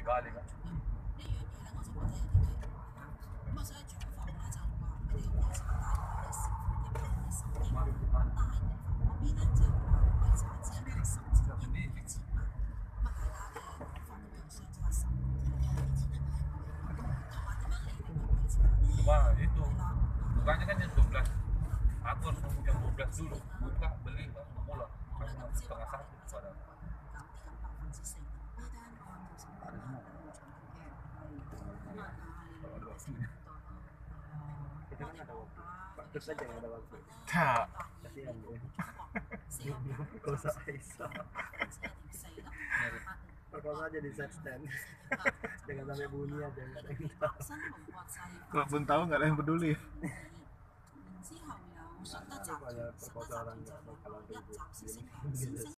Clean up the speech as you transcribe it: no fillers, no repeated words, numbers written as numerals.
kali kan. Cuma itu bukannya kan jam 12, aku harus nunggu jam 12 dulu buka beli baru mulai karena nanti setengah satu padahal. Kita kan ada waktu. Waktu saja yang ada waktu. Tak. Kasihan dia. Kosa Aisyah. Perkosa aja di set stand. Jangan sampai bunyi aja. Kalau pun tahu nggak ada yang peduli. Banyak perkosa orang nggak bakalan ribut.